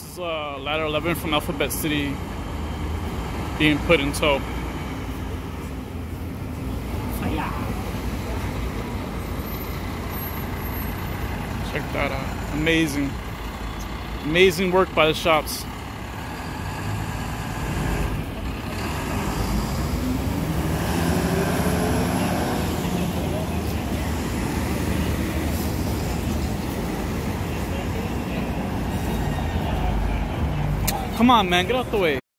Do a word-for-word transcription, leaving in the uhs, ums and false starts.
This is uh, ladder eleven from Alphabet City being put in tow. Check that out. Amazing. Amazing work by the shops. Come on, man, get out the way.